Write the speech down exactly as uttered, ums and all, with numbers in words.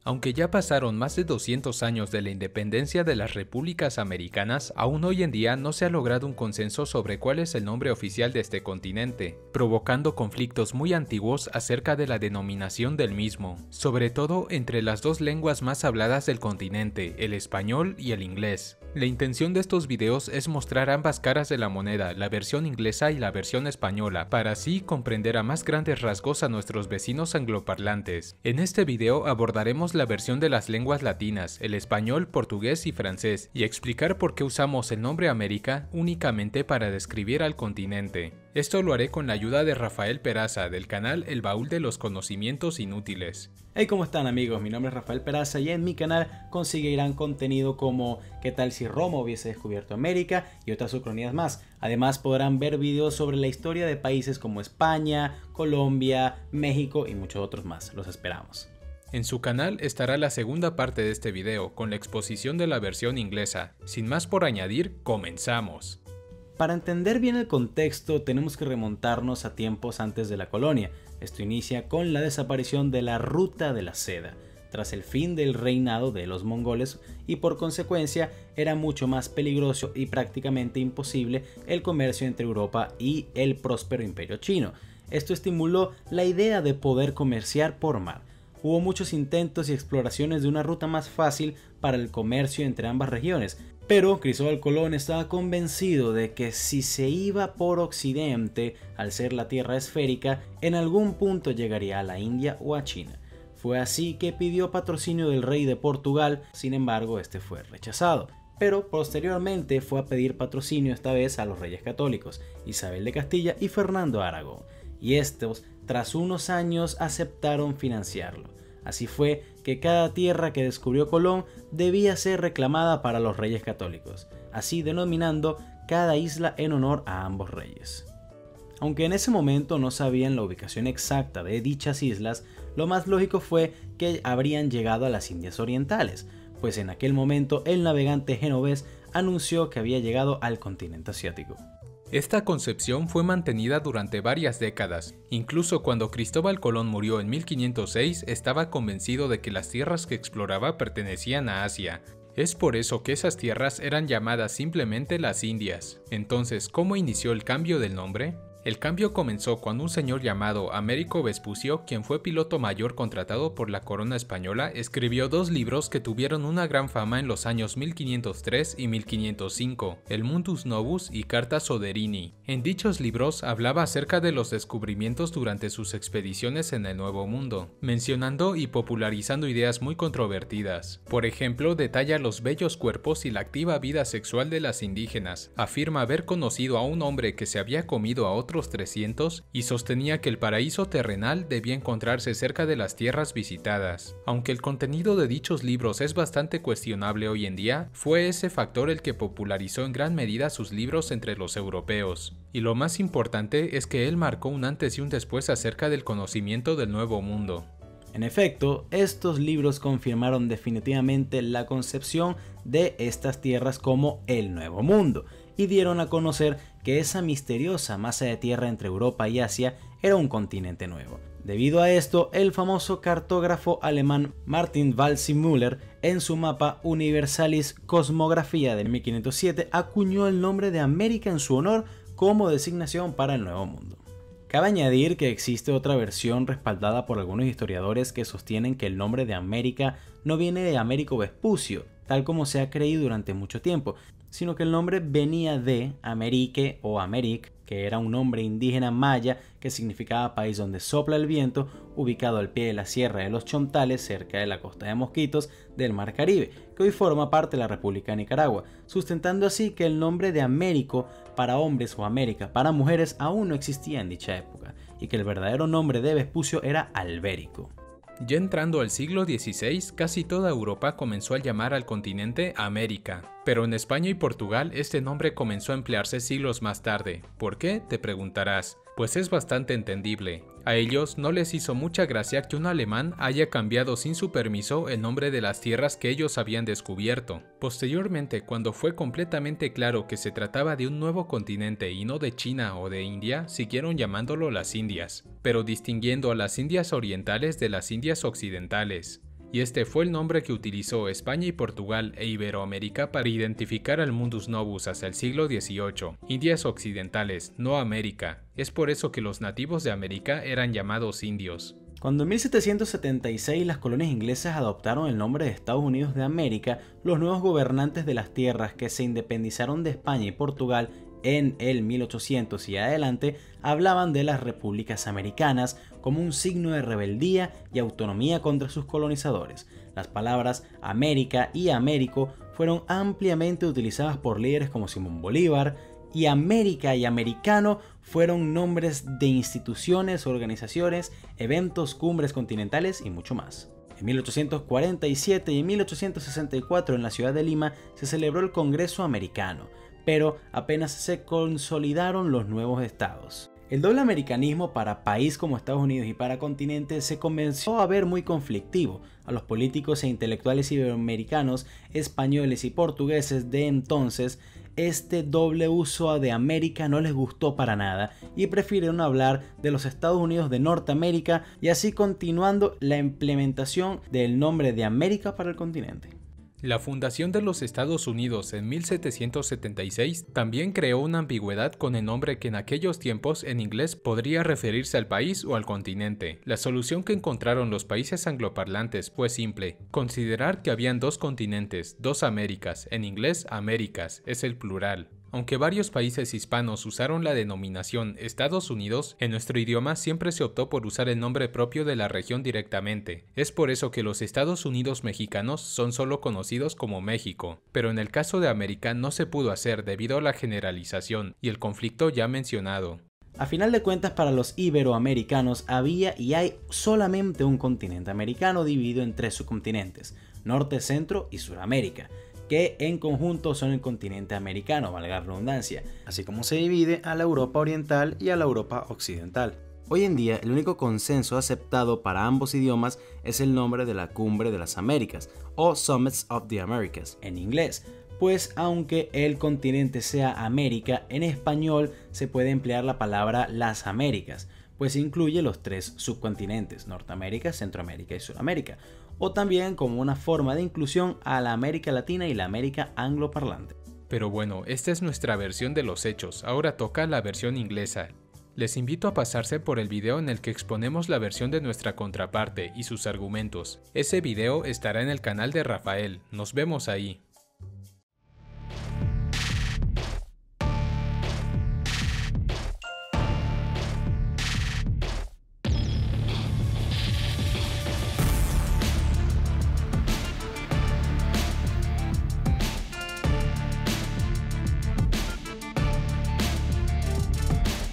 Aunque ya pasaron más de doscientos años de la independencia de las repúblicas americanas, aún hoy en día no se ha logrado un consenso sobre cuál es el nombre oficial de este continente, provocando conflictos muy antiguos acerca de la denominación del mismo, sobre todo entre las dos lenguas más habladas del continente, el español y el inglés. La intención de estos videos es mostrar ambas caras de la moneda, la versión inglesa y la versión española, para así comprender a más grandes rasgos a nuestros vecinos angloparlantes. En este video abordaremos la versión de las lenguas latinas, el español, portugués y francés, y explicar por qué usamos el nombre América únicamente para describir al continente. Esto lo haré con la ayuda de Rafael Peraza del canal El Baúl de los Conocimientos Inútiles. Hey, ¿cómo están amigos? Mi nombre es Rafael Peraza y en mi canal conseguirán contenido como ¿qué tal si Roma hubiese descubierto América? Y otras ucronías más. Además podrán ver videos sobre la historia de países como España, Colombia, México y muchos otros más. Los esperamos. En su canal estará la segunda parte de este video con la exposición de la versión inglesa. Sin más por añadir, comenzamos. Para entender bien el contexto tenemos que remontarnos a tiempos antes de la colonia. Esto inicia con la desaparición de la Ruta de la Seda, tras el fin del reinado de los mongoles, y por consecuencia era mucho más peligroso y prácticamente imposible el comercio entre Europa y el próspero imperio chino. Esto estimuló la idea de poder comerciar por mar. Hubo muchos intentos y exploraciones de una ruta más fácil para el comercio entre ambas regiones, pero Cristóbal Colón estaba convencido de que si se iba por occidente, al ser la tierra esférica, en algún punto llegaría a la India o a China. Fue así que pidió patrocinio del rey de Portugal, sin embargo este fue rechazado. Pero posteriormente fue a pedir patrocinio esta vez a los reyes católicos, Isabel de Castilla y Fernando de Aragón, y estos tras unos años aceptaron financiarlo. Así fue que cada tierra que descubrió Colón debía ser reclamada para los reyes católicos, así denominando cada isla en honor a ambos reyes. Aunque en ese momento no sabían la ubicación exacta de dichas islas, lo más lógico fue que habrían llegado a las Indias Orientales, pues en aquel momento el navegante genovés anunció que había llegado al continente asiático. Esta concepción fue mantenida durante varias décadas. Incluso cuando Cristóbal Colón murió en mil quinientos seis, estaba convencido de que las tierras que exploraba pertenecían a Asia. Es por eso que esas tierras eran llamadas simplemente las Indias. Entonces, ¿cómo inició el cambio del nombre? El cambio comenzó cuando un señor llamado Américo Vespucio, quien fue piloto mayor contratado por la corona española, escribió dos libros que tuvieron una gran fama en los años mil quinientos tres y mil quinientos cinco, el Mundus Novus y Carta Soderini. En dichos libros hablaba acerca de los descubrimientos durante sus expediciones en el Nuevo Mundo, mencionando y popularizando ideas muy controvertidas. Por ejemplo, detalla los bellos cuerpos y la activa vida sexual de las indígenas, afirma haber conocido a un hombre que se había comido a otro trescientos y sostenía que el paraíso terrenal debía encontrarse cerca de las tierras visitadas. Aunque el contenido de dichos libros es bastante cuestionable hoy en día, fue ese factor el que popularizó en gran medida sus libros entre los europeos. Y lo más importante es que él marcó un antes y un después acerca del conocimiento del Nuevo Mundo. En efecto, estos libros confirmaron definitivamente la concepción de estas tierras como el Nuevo Mundo, y dieron a conocer que esa misteriosa masa de tierra entre Europa y Asia era un continente nuevo. Debido a esto, el famoso cartógrafo alemán Martin Waldseemüller, en su mapa Universalis Cosmographia de mil quinientos siete, acuñó el nombre de América en su honor como designación para el Nuevo Mundo. Cabe añadir que existe otra versión respaldada por algunos historiadores que sostienen que el nombre de América no viene de Américo Vespucio, tal como se ha creído durante mucho tiempo, sino que el nombre venía de Amerique o Americ, que era un nombre indígena maya que significaba país donde sopla el viento, ubicado al pie de la Sierra de los Chontales, cerca de la costa de Mosquitos del Mar Caribe, que hoy forma parte de la República de Nicaragua, sustentando así que el nombre de Américo para hombres o América para mujeres aún no existía en dicha época, y que el verdadero nombre de Vespucio era Albérico. Ya entrando al siglo dieciséis, casi toda Europa comenzó a llamar al continente América, pero en España y Portugal este nombre comenzó a emplearse siglos más tarde. ¿Por qué?, te preguntarás. Pues es bastante entendible. A ellos no les hizo mucha gracia que un alemán haya cambiado sin su permiso el nombre de las tierras que ellos habían descubierto. Posteriormente, cuando fue completamente claro que se trataba de un nuevo continente y no de China o de India, siguieron llamándolo las Indias, pero distinguiendo a las Indias orientales de las Indias occidentales. y este fue el nombre que utilizó España y Portugal e Iberoamérica para identificar al Mundus Novus hasta el siglo dieciocho, Indias Occidentales, no América. Es por eso que los nativos de América eran llamados indios. Cuando en mil setecientos setenta y seis las colonias inglesas adoptaron el nombre de Estados Unidos de América, los nuevos gobernantes de las tierras que se independizaron de España y Portugal en el mil ochocientos y adelante hablaban de las repúblicas americanas como un signo de rebeldía y autonomía contra sus colonizadores. Las palabras América y Américo fueron ampliamente utilizadas por líderes como Simón Bolívar, y América y Americano fueron nombres de instituciones, organizaciones, eventos, cumbres continentales y mucho más. En mil ochocientos cuarenta y siete y en mil ochocientos sesenta y cuatro en la ciudad de Lima se celebró el Congreso Americano, pero apenas se consolidaron los nuevos estados. El doble americanismo para país como Estados Unidos y para continente se comenzó a ver muy conflictivo. A los políticos e intelectuales iberoamericanos, españoles y portugueses de entonces, este doble uso de América no les gustó para nada y prefirieron hablar de los Estados Unidos de Norteamérica y así continuando la implementación del nombre de América para el continente. La fundación de los Estados Unidos en mil setecientos setenta y seis también creó una ambigüedad con el nombre que en aquellos tiempos en inglés podría referirse al país o al continente. La solución que encontraron los países angloparlantes fue simple: considerar que habían dos continentes, dos Américas, en inglés Américas, es el plural. Aunque varios países hispanos usaron la denominación Estados Unidos, en nuestro idioma siempre se optó por usar el nombre propio de la región directamente. Es por eso que los Estados Unidos mexicanos son solo conocidos como México, pero en el caso de América no se pudo hacer debido a la generalización y el conflicto ya mencionado. A final de cuentas, para los iberoamericanos había y hay solamente un continente americano dividido en tres subcontinentes: Norte, Centro y Suramérica, que en conjunto son el continente americano, valga la redundancia, así como se divide a la Europa Oriental y a la Europa Occidental. Hoy en día, el único consenso aceptado para ambos idiomas es el nombre de la Cumbre de las Américas, o Summits of the Americas, en inglés, pues aunque el continente sea América, en español se puede emplear la palabra las Américas, pues incluye los tres subcontinentes, Norteamérica, Centroamérica y Sudamérica, o también como una forma de inclusión a la América Latina y la América angloparlante. Pero bueno, esta es nuestra versión de los hechos, ahora toca la versión inglesa. Les invito a pasarse por el video en el que exponemos la versión de nuestra contraparte y sus argumentos. Ese video estará en el canal de Rafael, nos vemos ahí.